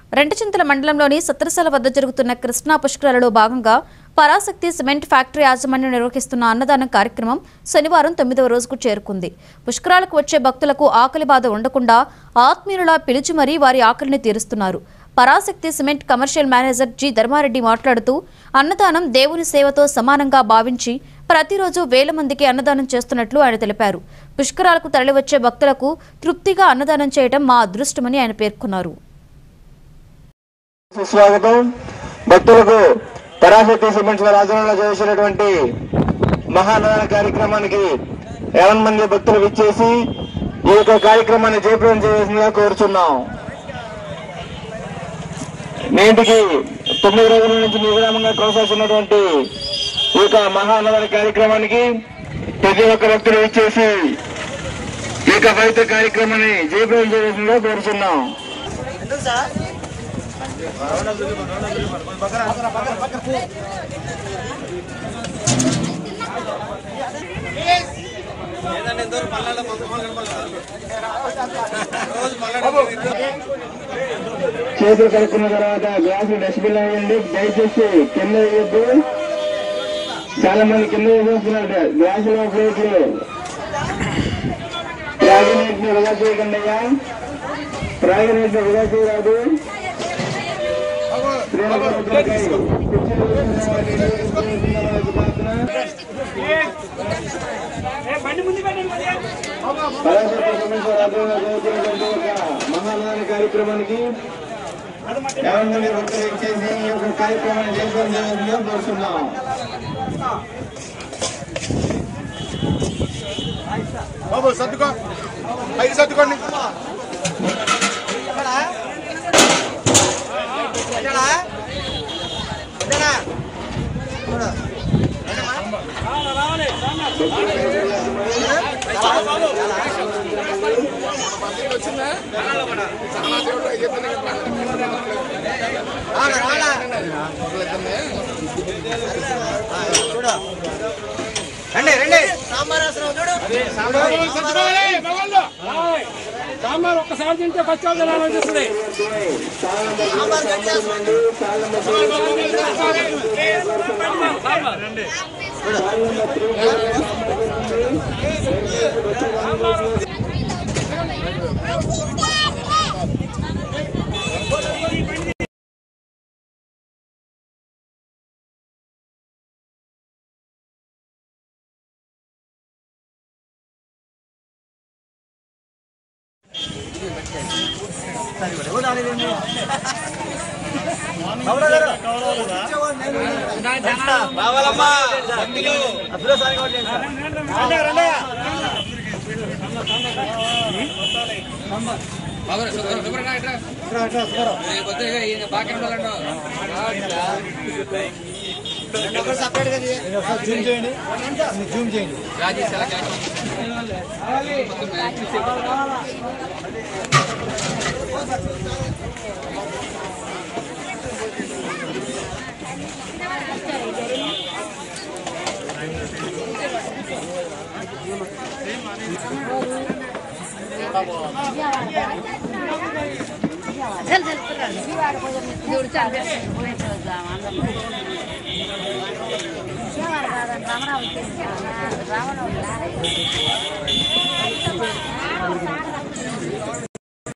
రెంటచింతల మండలంలోని సత్రసాల వద్ద జరుగుతున్న కృష్ణా పుష్కరాలలో భాగంగా పరాశక్తి సిమెంట్ ఫ్యాక్టరీ యాజమాన్యం నిర్వహిస్తున్న అన్నదానం కార్యక్రమం శనివారం 9వ రోజుకు చేరుకుంది. పుష్కరాలకు వచ్చే భక్తులకు ఆకలి బాధ ఉండకుండా ఆత్మీయులా పిలిచి మరీ వారి ఆకలిని తీరుస్తున్నారు. Parashakti cement commercial manager G Dharma Reddy మాట్లాడుతూ అన్నదానం దేవుని సేవతో సమానంగా భావించి ప్రతిరోజు వేల మందికి అన్నదానం చేస్తున్నట్లు ఆయన తెలిపారు. పుష్కరాలకు తరలివచ్చే భక్తులకు తృప్తిగా అన్నదానం చేయడం మా అదృష్టమని ఆయన పేర్కొన్నారు. స్వాగతం. భక్తులకు పరాశక్తి సిమెంట్స్ వారి ఆధ్వర్యంలో చేసినటువంటి మహానదాన కార్యక్రమానికి 50 మంది భక్తులు విచ్చేసి ఈ యొక్క కార్యక్రమాన్ని జయప్రదం చేయాల్సిందిగా కోరుచున్నాం. నేటికి 9 రోజుల నుంచి నిర్విరామంగా కొనసాగుతున్నటువంటి ఈ యొక్క మహానదాన కార్యక్రమానికి ప్రతి ఒక్క భక్తులు విచ్చేసి ఈ యొక్క పవిత్ర కార్యక్రమాన్ని జయప్రదం చేయాల్సిందిగా కోరుచున్నాం. చేతులు కలుపుకున్న తర్వాత గ్లాసులు డస్ట్బిన్ వేయండి. దయచేసి కింద వేయద్దు. చాలా మంది కింద వేసేస్తున్నారు గ్లాసులో ప్లేట్లు. ప్రాగినీటిని వృధా చేయకండి అయ్యా. ప్రాగినీటిని వృధా చేయరాదు. మహానదాన కార్యక్రమానికి 50 మంది భక్తులు ఇచ్చేసి ఈ యొక్క కార్యక్రమాన్ని చేయాల్సిందిగా కోరుతున్నాం. బాబు సర్దుకో, ఐదు సర్దుకోండి. సాంబార్ ఒక్కసారి తింటే పచ్చాలు తినాలనిపిస్తుంది. జూమ్ చేయండి. రావణ